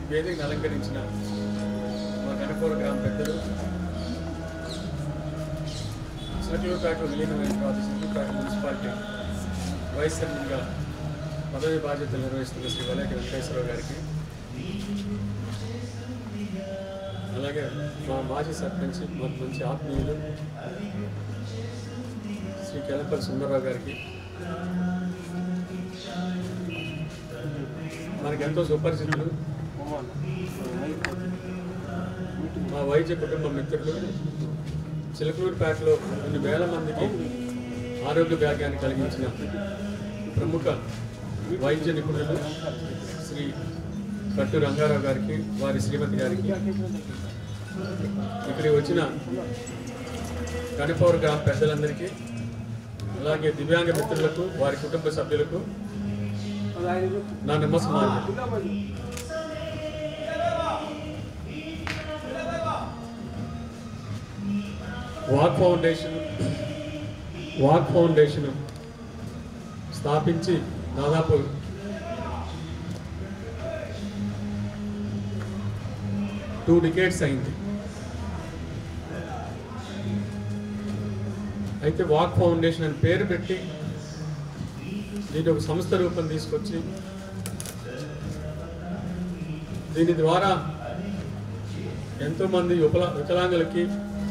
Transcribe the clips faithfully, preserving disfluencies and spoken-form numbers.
వేదికను అలంకరించిన మా గణపూర్ గ్రామ పెద్దలు, చిలకలూరుపేటలో విలీనమైన తర్వాత చిలకలూరుపేట మున్సిపాలిటీ వైస్ చైర్మన్గా పదవి బాధ్యతలు నిర్వహిస్తున్న శ్రీ వలేటి వెంకటేశ్వరరావు గారికి, అలాగే మా మాజీ సర్పంచ్ మాకు మంచి ఆత్మీయులు శ్రీ కెలంపల్లి సుందరరావు గారికి, మనకి ఎంతో సుపరిచితులు మా వైద్య కుటుంబ మిత్రులు, చిలకలూరుపేటలో కొన్ని వేల మందికి ఆరోగ్య భాగ్యాన్ని కలిగించిన ప్రముఖ వైద్య నిపుణులు శ్రీ కట్టు రంగారావు గారికి, వారి శ్రీమతి గారికి, ఇక్కడికి వచ్చిన గణపూర్ గ్రామ పెద్దలందరికీ, అలాగే దివ్యాంగ మిత్రులకు, వారి కుటుంబ సభ్యులకు నా నమస్కారం. వాక్ ఫౌండేషన్ వాక్ ఫౌండేషన్ స్థాపించి దాదాపు టూ డికేడ్స్ అయింది. అయితే వాక్ ఫౌండేషన్ అని పేరు పెట్టి దీని ఒక సంస్థ రూపం తీసుకొచ్చి దీని ద్వారా ఎంతోమంది వికలా వికలాంగులకి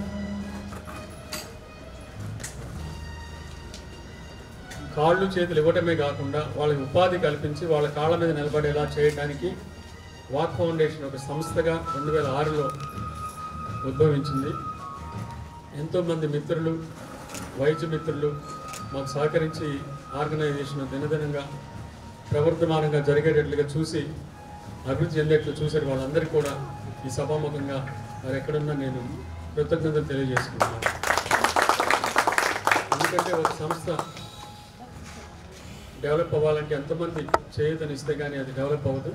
కాళ్ళు చేతులు ఇవ్వటమే కాకుండా వాళ్ళకి ఉపాధి కల్పించి వాళ్ళ కాళ్ళ మీద నిలబడేలా చేయడానికి వాక్ ఫౌండేషన్ ఒక సంస్థగా రెండు వేల ఆరులో ఉద్భవించింది. ఎంతోమంది మిత్రులు, వైద్య మిత్రులు మాకు సహకరించి ఆర్గనైజేషన్ దినదినంగా ప్రవర్తమానంగా జరిగేటట్లుగా చూసి అభివృద్ధి చెందేట్లు చూసారు. వాళ్ళందరికీ కూడా ఈ సభాముఖంగా మరి ఎక్కడున్నా నేను కృతజ్ఞతలు తెలియజేసుకుంటున్నాను. ఎందుకంటే ఒక సంస్థ డెవలప్ అవ్వాలంటే ఎంతమంది చేయూతనిస్తే కానీ అది డెవలప్ అవ్వదు.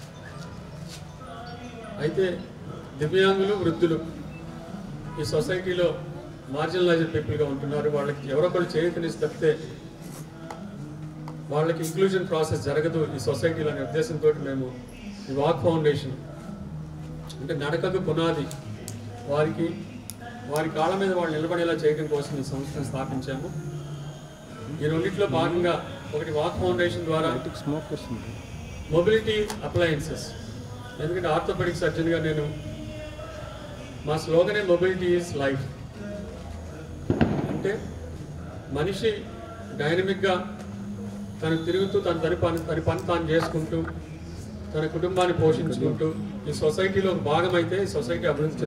అయితే దివ్యాంగులు, వృద్ధులు ఈ సొసైటీలో మార్జినలైజ్డ్ పీపుల్గా ఉంటున్నారు. వాళ్ళకి ఎవరొకరు చేయూతనిస్తే తప్పితే వాళ్ళకి ఇంక్లూజన్ ప్రాసెస్ జరగదు ఈ సొసైటీలో అనే ఉద్దేశంతో మేము ఈ వాక్ ఫౌండేషన్ అంటే నడకకు పునాది, వారికి వారి కాళ్ళ మీద వాళ్ళు నిలబడేలా చేయడం కోసం ఈ సంస్థను స్థాపించాము. ఈ రెండింటిలో భాగంగా ఒకటి వాక్ ఫౌండేషన్ ద్వారా మొబిలిటీ అప్లయన్సెస్, ఎందుకంటే ఆర్థోపెడిక్ సర్జన్గా నేను మా స్లోగనే మొబిలిటీ ఈజ్ లైఫ్. అంటే మనిషి డైనమిక్గా తను తిరుగుతూ తన తన పని తన పని తాను చేసుకుంటూ తన కుటుంబాన్ని పోషించుకుంటూ ఈ సొసైటీలో భాగమైతే ఈ సొసైటీ అభివృద్ధి